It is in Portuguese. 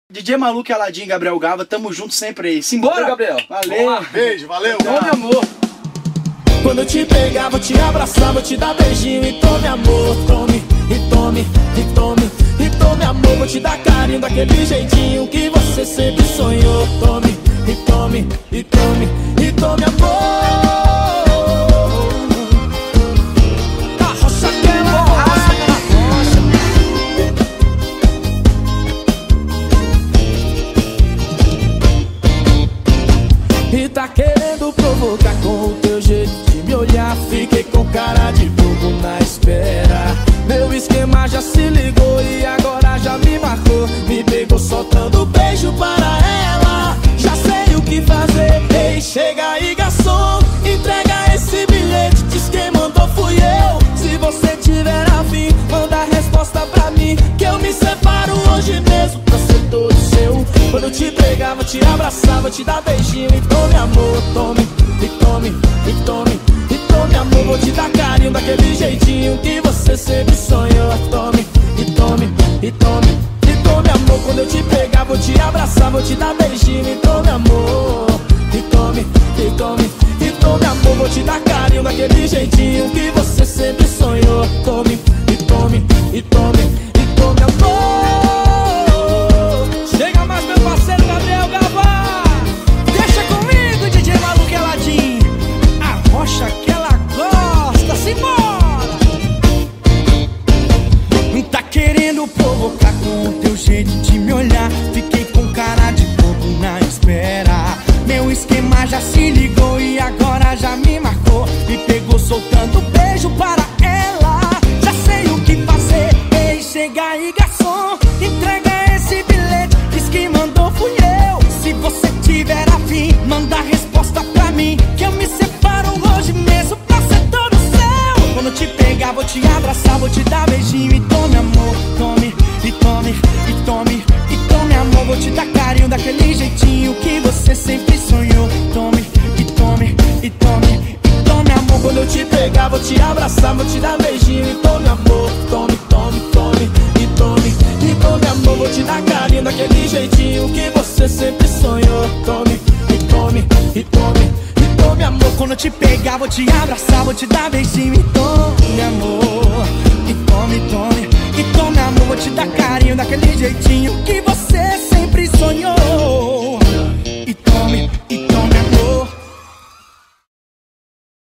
DJ Maluco e Aladim, Gabriel Gava, tamo junto sempre aí. Simbora, Gabriel. Valeu. Beijo, valeu. Tome amor. Quando eu te pegar, vou te abraçar, vou te dar beijinho e tome amor. Tome, e tome, e tome, e tome amor. Vou te dar carinho daquele jeitinho que você sempre sonhou. Tome, e tome, e tome, e tome amor. Arrocha aquela rocha. E tá querendo provocar com o teu jeito de me olhar. Fiquei com cara de bobo na espera. Meu esquema já se ligou e agora já me marcou. Me pegou soltando beijo para ela. Já sei o que fazer. Ei, chega aí, garçom, entrega esse bilhete. Diz quem mandou fui eu. Se você tiver afim, manda a resposta pra mim, que eu me separo hoje mesmo pra ser todo seu. Quando eu te pegar, vou te abraçar, vou te dar beijinho e tome amor. Tome, e tome, e tome, e tome amor. Vou te dar carinho daquele jeitinho que você sempre sonhou. Tome, e tome, e tome, e tome amor. Quando eu te pegar, vou te abraçar, vou te dar beijinho e tome amor. E tome, e tome, e tome amor. Vou te dar carinho daquele jeitinho que você sempre sonhou. Tome, e tome, e tome, e tome amor. Chega mais, meu parceiro Gabriel Gava. Deixa comigo, DJ Maluco e Aladim. Arrocha que ela gosta, simbora. Tá querendo provocar com o teu jeito de me olhar. Fiquei com cara de bobo na espera. Meu esquema já se ligou e agora já me marcou. Me pegou soltando beijo para ela. Já sei o que fazer. Ei, chega aí, garçom, entrega esse bilhete. Diz que mandou fui eu. Se você tiver afim, manda a resposta pra mim, que eu me separo hoje mesmo pra ser todo seu. Quando te pegar, vou te abraçar, vou te dar beijinho e tome amor. Tome, e tome, e tome, e tome amor. Vou te dar carinho daquele jeitinho que você sempre sonhou. Tome, e tome, e tome, e tome amor. Quando eu te pegar, vou te abraçar, vou te dar beijinho e tome amor. Tome, tome, tome, e tome, e tome amor. Vou te dar carinho daquele jeitinho que você sempre sonhou. Tome, e tome, e tome, e tome amor. Quando eu te pegar, vou te abraçar, vou te dar beijinho e tome amor. E tome, tome, e tome amor. Vou te dar carinho daquele jeitinho que